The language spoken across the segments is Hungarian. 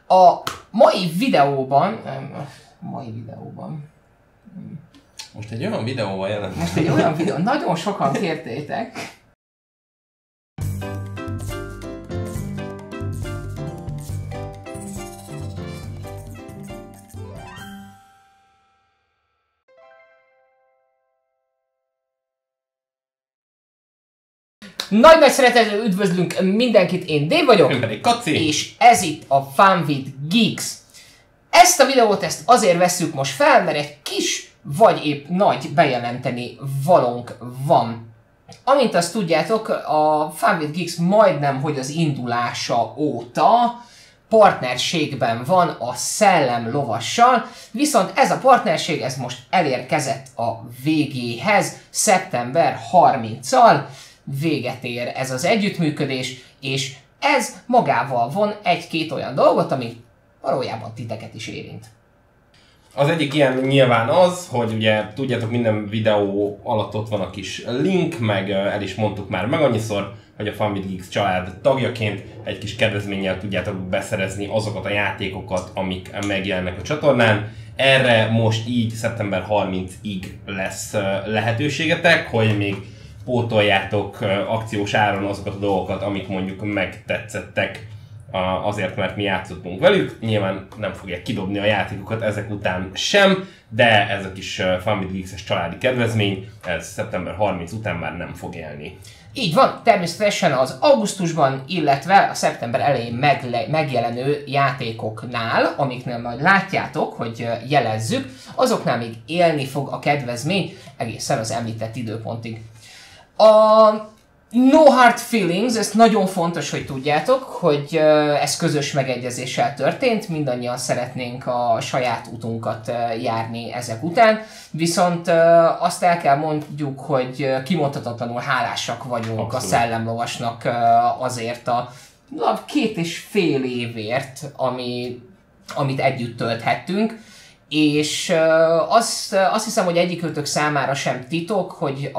A mai videóban... Most egy olyan videóval jelent. Most egy olyan videó, nagyon sokan kértétek. Nagy-nagy szeretettel üdvözlünk mindenkit, én Dave vagyok, Én pedig Kaci. És ez itt a Fun with Geeks. Ezt a videót azért vesszük most fel, mert egy kis vagy épp nagy bejelenteni valónk van. Amint azt tudjátok, a Fun with Geeks majdnem, hogy az indulása óta partnerségben van a Szellem Lovassal, viszont ez a partnerség ez most elérkezett a végéhez, szeptember 30-al véget ér ez az együttműködés, és ez magával von egy-két olyan dolgot, ami valójában titeket is érint. Az egyik ilyen nyilván az, hogy ugye tudjátok, minden videó alatt ott van a kis link, meg el is mondtuk már meg annyiszor, hogy a Fun with Geeks család tagjaként egy kis kedvezménnyel tudjátok beszerezni azokat a játékokat, amik megjelennek a csatornán. Erre most így szeptember 30-ig lesz lehetőségetek, hogy még pótoljátok akciós áron azokat a dolgokat, amik mondjuk megtetszettek azért, mert mi játszottunk velük. Nyilván nem fogják kidobni a játékokat ezek után sem, de ez a kis Fun with Geeks-es családi kedvezmény, ez szeptember 30 után már nem fog élni. Így van, természetesen az augusztusban, illetve a szeptember elején megjelenő játékoknál, amiknél majd látjátok, hogy jelezzük, azoknál még élni fog a kedvezmény egészen az említett időpontig. A No Hard Feelings, ez nagyon fontos, hogy tudjátok, hogy ez közös megegyezéssel történt, mindannyian szeretnénk a saját utunkat járni ezek után, viszont azt el kell mondjuk, hogy kimondhatatlanul hálásak vagyunk Abszolút. A Szellemlovasnak azért a 2,5 évért, amit együtt tölthettünk, és azt hiszem, hogy egyikőtök számára sem titok, hogy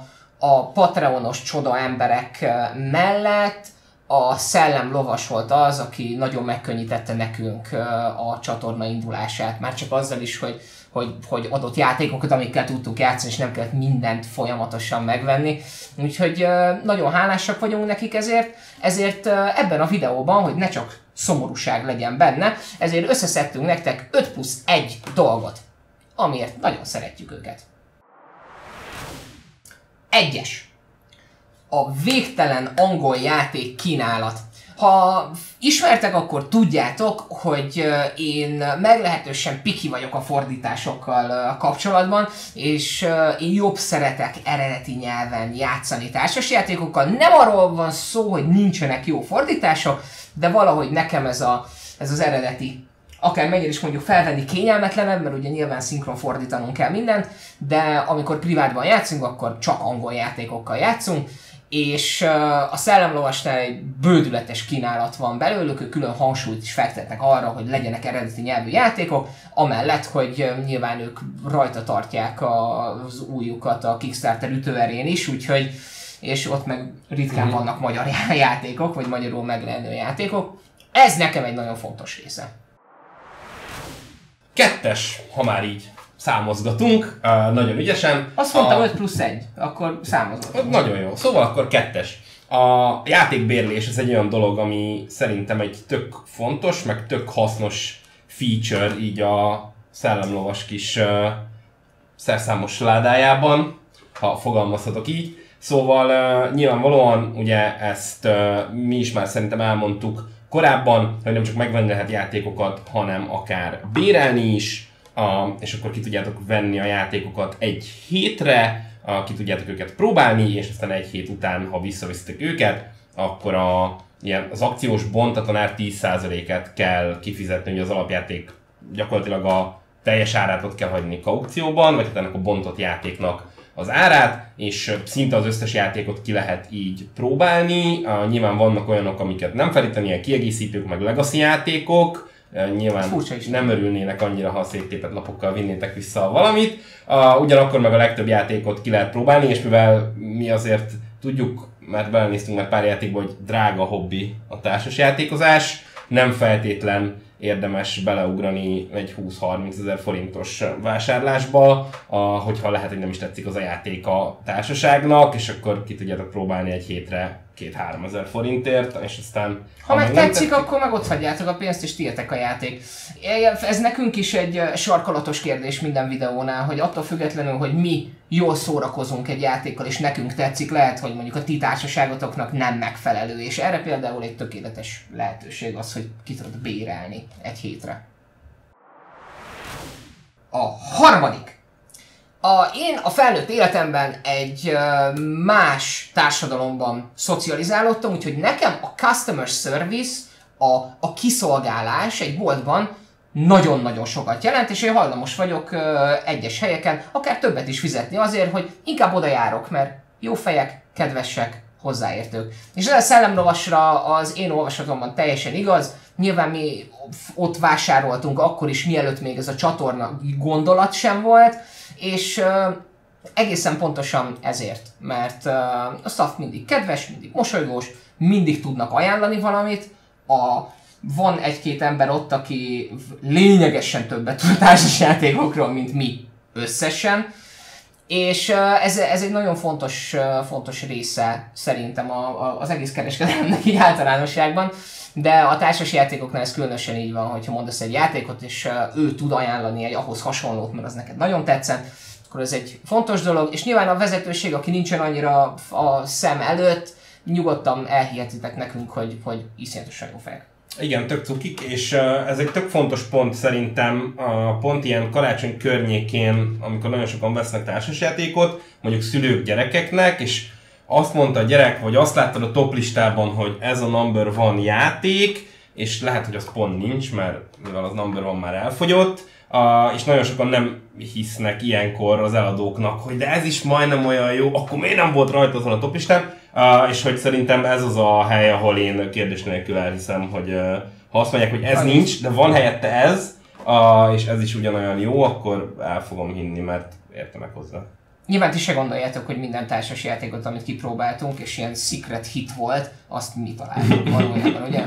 a Patreonos csoda emberek mellett a Szellem Lovas volt az, aki nagyon megkönnyítette nekünk a csatorna indulását. Már csak azzal is, hogy adott játékokat, amikkel tudtuk játszani, és nem kellett mindent folyamatosan megvenni. Úgyhogy nagyon hálásak vagyunk nekik ezért ebben a videóban, hogy ne csak szomorúság legyen benne, ezért összeszedtünk nektek 5+1 dolgot, amiért nagyon szeretjük őket. 1. A végtelen angol játék kínálat. Ha ismertek, akkor tudjátok, hogy én meglehetősen piki vagyok a fordításokkal kapcsolatban, és én jobb szeretek eredeti nyelven játszani társasjátékokkal. Nem arról van szó, hogy nincsenek jó fordítások, de valahogy nekem ez az eredeti, akár mennyire is mondjuk felvenni kényelmetlenebb, mert ugye nyilván szinkron fordítanunk kell mindent, de amikor privátban játszunk, akkor csak angol játékokkal játszunk, és a Szellemlovasnál egy bődületes kínálat van belőlük, ők külön hangsúlyt is fektetnek arra, hogy legyenek eredeti nyelvű játékok, amellett, hogy nyilván ők rajta tartják az újukat a Kickstarter ütőerén is, úgyhogy és ott meg ritkán vannak magyar játékok, vagy magyarul megjelenő játékok. Ez nekem egy nagyon fontos része. 2, ha már így számozgatunk, nagyon ügyesen. Azt mondtam 5+1, akkor számozgatunk. Nagyon jó, szóval akkor 2. A játékbérlés ez egy olyan dolog, ami szerintem egy tök fontos, meg tök hasznos feature így a Szellemlovas kis szerszámos ládájában, ha fogalmazhatok így. Szóval nyilvánvalóan ugye ezt mi is már szerintem elmondtuk korábban, hogy nem csak megvenni lehet játékokat, hanem akár bérelni is, és akkor ki tudjátok venni a játékokat egy hétre, ki tudjátok őket próbálni, és aztán egy hét után, ha visszaviszitek őket, akkor az akciós bontatlanár 10%-et kell kifizetni, hogy az alapjáték gyakorlatilag a teljes árát ott kell hagyni kaukcióban, vagy hát ennek a bontott játéknak az árát, és szinte az összes játékot ki lehet így próbálni. Nyilván vannak olyanok, amiket nem felíteni, ilyen kiegészítők, meg legacy játékok. Nyilván nem örülnének annyira, ha a széttépett lapokkal vinnétek vissza valamit. Ugyanakkor meg a legtöbb játékot ki lehet próbálni, és mivel mi azért tudjuk, mert belenéztünk már pár játékba, hogy drága hobbi a társasjátékozás, nem feltétlen érdemes beleugrani egy 20-30 ezer forintos vásárlásba, hogyha lehet, hogy nem is tetszik az a játék a társaságnak, és akkor ki tudjátok próbálni egy hétre 2-3 ezer forintért, és aztán... Ha meg tetszik, akkor meg ott hagyjátok a pénzt, és tiétek a játék. Ez nekünk is egy sarkalatos kérdés minden videónál, hogy attól függetlenül, hogy mi jól szórakozunk egy játékkal, és nekünk tetszik, lehet, hogy mondjuk a ti társaságotoknak nem megfelelő, és erre például egy tökéletes lehetőség az, hogy ki tudod bérelni egy hétre. A harmadik. Én a felnőtt életemben egy más társadalomban szocializálódtam, úgyhogy nekem a customer service, a kiszolgálás egy boltban nagyon-nagyon sokat jelent, és én hajlamos vagyok egyes helyeken akár többet is fizetni azért, hogy inkább oda járok, mert jó fejek, kedvesek, hozzáértők. És ez a szellemlovasra az én olvasatomban teljesen igaz. Nyilván mi ott vásároltunk akkor is, mielőtt még ez a csatorna gondolat sem volt, és egészen pontosan ezért, mert a staff mindig kedves, mindig mosolygós, mindig tudnak ajánlani valamit, van egy-két ember ott, aki lényegesen többet tud társasjátékokról, mint mi összesen, és ez egy nagyon fontos része szerintem az egész kereskedelemnek így általánosságban, de a társasjátékoknál ez különösen így van, hogyha mondasz egy játékot, és ő tud ajánlani egy ahhoz hasonlót, mert az neked nagyon tetszett, akkor ez egy fontos dolog, és nyilván a vezetőség, aki nincsen annyira a szem előtt, nyugodtan elhihetitek nekünk, hogy iszonyatosan jó fejek. Igen, tök cukik, és ez egy tök fontos pont szerintem, pont ilyen karácsony környékén, amikor nagyon sokan vesznek társasjátékot, mondjuk szülők gyerekeknek, és azt mondta a gyerek, vagy azt láttad a top listában, hogy ez a number one játék, és lehet, hogy az pont nincs, mert mivel az number one már elfogyott, és nagyon sokan nem hisznek ilyenkor az eladóknak, hogy de ez is majdnem olyan jó, akkor miért nem volt rajta azon a top listán? És hogy szerintem ez az a hely, ahol én kérdés nélkül elhiszem, hogy ha azt mondják, hogy ez nincs, de van helyette ez, és ez is ugyanolyan jó, akkor el fogom hinni, mert értenek hozzá. Nyilván ti se gondoljátok, hogy minden társas játékot, amit kipróbáltunk, és ilyen secret hit volt, azt mi találtunk valójában, ugye?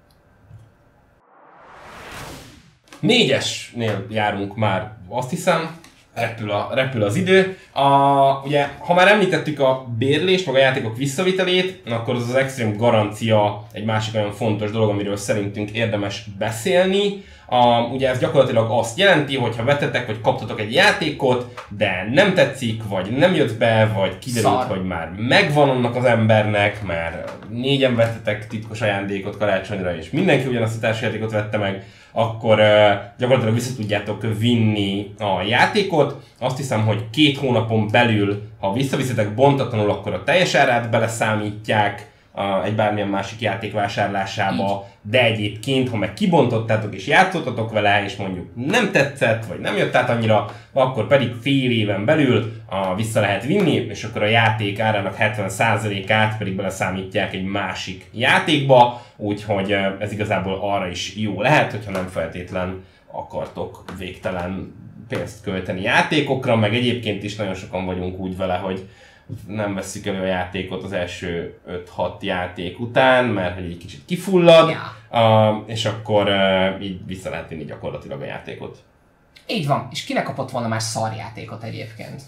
4-esnél járunk már, azt hiszem, repül az idő. Ugye, ha már említettük a bérlést, meg a játékok visszavitelét, akkor az extrém garancia egy másik olyan fontos dolog, amiről szerintünk érdemes beszélni. Ugye ez gyakorlatilag azt jelenti, hogy ha vetetek, vagy kaptatok egy játékot, de nem tetszik, vagy nem jött be, vagy kiderült, hogy már megvan annak az embernek, mert 4-en vettetek titkos ajándékot karácsonyra, és mindenki ugyanazt a társasjátékot vette meg, akkor gyakorlatilag vissza tudjátok vinni a játékot. Azt hiszem, hogy 2 hónapon belül, ha visszaviszitek bontatlanul, akkor a teljes árát beleszámítják egy bármilyen másik játék vásárlásába, de egyébként, ha meg kibontottátok és játszottatok vele, és mondjuk nem tetszett, vagy nem jött át annyira, akkor pedig fél éven belül vissza lehet vinni, és akkor a játék árának 70%-át pedig beleszámítják egy másik játékba, úgyhogy ez igazából arra is jó lehet, hogyha nem feltétlen akartok végtelen pénzt költeni játékokra, meg egyébként is nagyon sokan vagyunk úgy vele, hogy nem vesszük elő a játékot az első 5-6 játék után, mert hogy egy kicsit kifullad, és akkor így vissza lehet vinni gyakorlatilag a játékot. Így van, és kinek kapott volna már szarjátékot egyébként?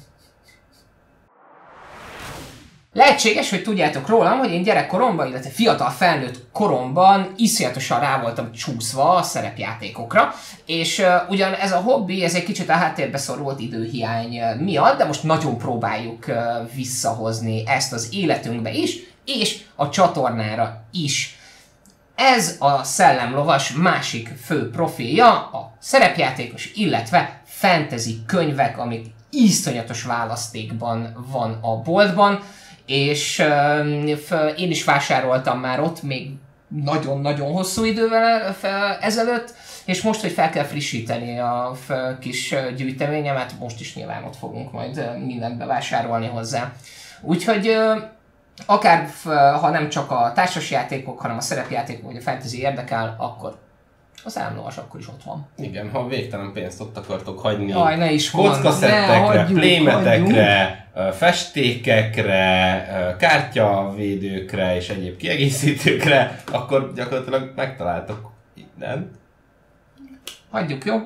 Lehetséges, hogy tudjátok rólam, hogy én gyerekkoromban, illetve fiatal felnőtt koromban iszonyatosan rá voltam csúszva a szerepjátékokra, és ugyan ez a hobbi, ez egy kicsit a háttérbe szorult időhiány miatt, de most nagyon próbáljuk visszahozni ezt az életünkbe is, és a csatornára is. Ez a Szellemlovas másik fő profilja, a szerepjátékos, illetve fantasy könyvek, amik iszonyatos választékban van a boltban, és én is vásároltam már ott még nagyon-nagyon hosszú idővel ezelőtt, és most, hogy fel kell frissíteni a kis gyűjteményemet, most is nyilván ott fogunk majd mindent bevásárolni hozzá. Úgyhogy akár ha nem csak a társasjátékok, hanem a szerepjátékok vagy a fantasy érdekel, akkor az Szellemlovas akkor is ott van. Igen, ha végtelen pénzt ott akartok hagyni kockaszettekre, playmetekre, festékekre, kártyavédőkre és egyéb kiegészítőkre, akkor gyakorlatilag megtaláltok mindent. Hagyjuk, jó?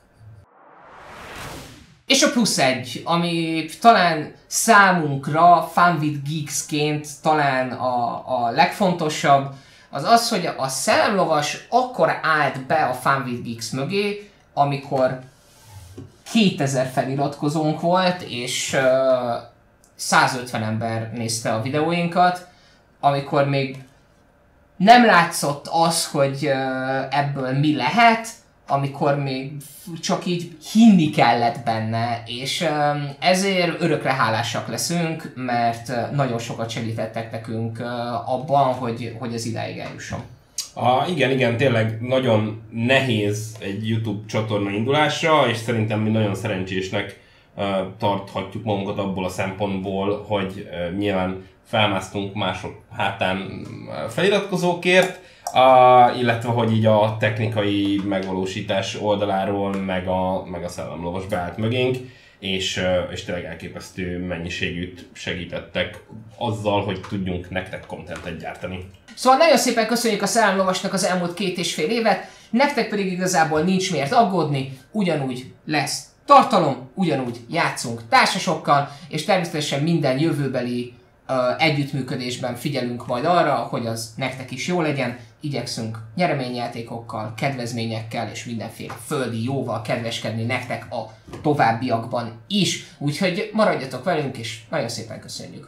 És a plusz egy, ami talán számunkra Fun with Geeksként talán a legfontosabb, az az, hogy a Szellemlovas akkor állt be a Fun with Geeks mögé, amikor 2000 feliratkozónk volt, és 150 ember nézte a videóinkat, amikor még nem látszott az, hogy ebből mi lehet, amikor még csak így hinni kellett benne, és ezért örökre hálásak leszünk, mert nagyon sokat segítettek nekünk abban, hogy ez idáig eljusson. Igen, tényleg nagyon nehéz egy YouTube csatorna indulása, és szerintem mi nagyon szerencsésnek tarthatjuk magunkat abból a szempontból, hogy nyilván felmásztunk mások hátán feliratkozókért, illetve hogy így a technikai megvalósítás oldaláról meg a Szellemlovas beállt mögénk, és tényleg elképesztő mennyiségűt segítettek azzal, hogy tudjunk nektek contentet gyártani. Szóval nagyon szépen köszönjük a Szellemlovasnak az elmúlt 2,5 évet, nektek pedig igazából nincs miért aggódni, ugyanúgy lesz tartalom, ugyanúgy játszunk társasokkal, és természetesen minden jövőbeli együttműködésben figyelünk majd arra, hogy az nektek is jó legyen, igyekszünk nyereményjátékokkal, kedvezményekkel és mindenféle földi jóval kedveskedni nektek a továbbiakban is, úgyhogy maradjatok velünk, és nagyon szépen köszönjük!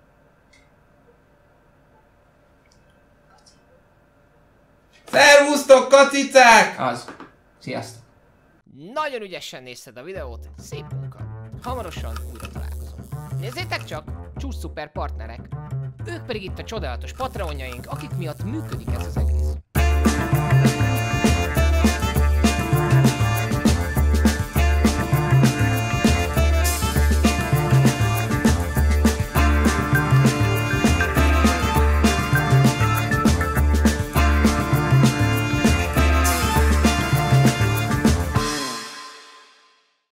Szervusztok, kacicák! Az. Sziasztok! Nagyon ügyesen nézted a videót, szép munka! Hamarosan újra találkozunk. Nézzétek csak, csúcs szuper partnerek! Ők pedig itt a csodálatos patronjaink, akik miatt működik ez az egész.